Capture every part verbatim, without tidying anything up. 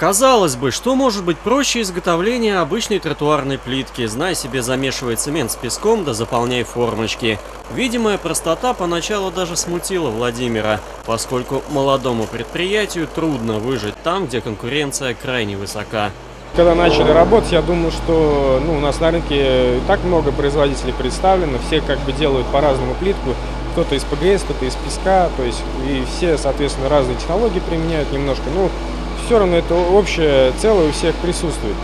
Казалось бы, что может быть проще изготовления обычной тротуарной плитки? Знай себе, замешивай цемент с песком, да заполняй формочки. Видимая простота поначалу даже смутила Владимира, поскольку молодому предприятию трудно выжить там, где конкуренция крайне высока. Когда начали работать, я думаю, что ну, у нас на рынке и так много производителей представлено, все как бы делают по-разному плитку, кто-то из ПГС, кто-то из песка, то есть и все, соответственно, разные технологии применяют немножко, но все равно это общее целое у всех присутствует.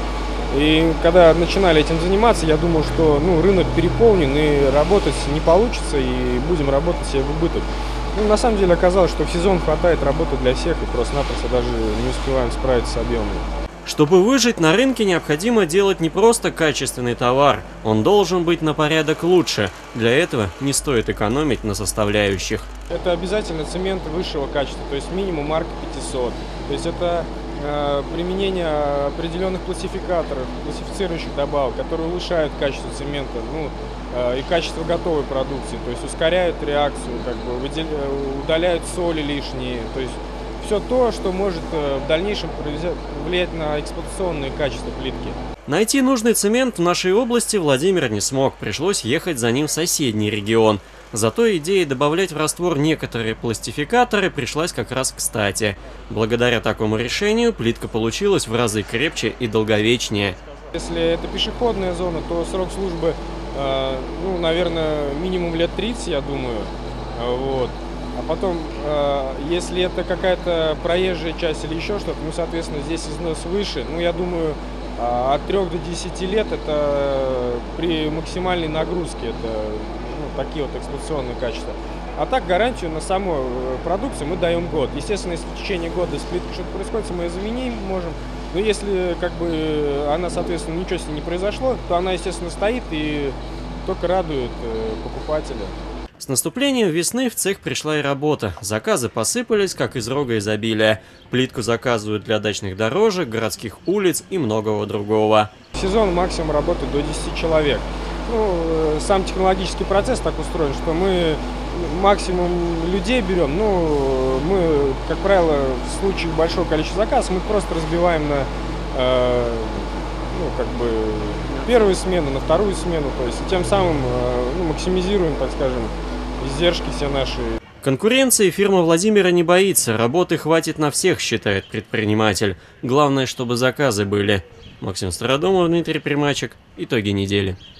И когда начинали этим заниматься, я думал, что ну, рынок переполнен и работать не получится, и будем работать себе в убыток. Ну, на самом деле оказалось, что в сезон хватает работы для всех, и просто-напросто даже не успеваем справиться с объемом. Чтобы выжить на рынке, необходимо делать не просто качественный товар, он должен быть на порядок лучше. Для этого не стоит экономить на составляющих. Это обязательно цемент высшего качества, то есть минимум марка пятьсот. То есть это э, применение определенных классификаторов, классифицирующих добавок, которые улучшают качество цемента, ну, э, и качество готовой продукции, то есть ускоряют реакцию, как бы, выдел... удаляют соли лишние, то есть все то, что может в дальнейшем влиять на эксплуатационные качества плитки. Найти нужный цемент в нашей области Владимир не смог, пришлось ехать за ним в соседний регион. Зато идея добавлять в раствор некоторые пластификаторы пришлась как раз кстати. Благодаря такому решению плитка получилась в разы крепче и долговечнее. Если это пешеходная зона, то срок службы, э, ну, наверное, минимум лет тридцать, я думаю. Вот. А потом, э, если это какая-то проезжая часть или еще что-то, ну, соответственно, здесь износ выше. Ну, я думаю, э, от трёх до десяти лет это при максимальной нагрузке, это ну, такие вот эксплуатационные качества. А так гарантию на саму продукцию мы даем год. Естественно, если в течение года с плиткой что-то происходит, мы ее заменим можем. Но если как бы она, соответственно, ничего с ней не произошло, то она, естественно, стоит и только радует э, покупателя. С наступлением весны в цех пришла и работа. Заказы посыпались, как из рога изобилия. Плитку заказывают для дачных дорожек, городских улиц и многого другого. В сезон максимум работает до десяти человек. Ну, сам технологический процесс так устроен, что мы максимум людей берем. Ну, мы, как правило, в случае большого количества заказов, мы просто разбиваем на э, ну, как бы первую смену, на вторую смену. То есть тем самым э, ну, максимизируем, так скажем, издержки все наши. Конкуренции фирма Владимира не боится, работы хватит на всех, считает предприниматель. Главное, чтобы заказы были. Максим Стародумов, Дмитрий Примачек. Итоги недели.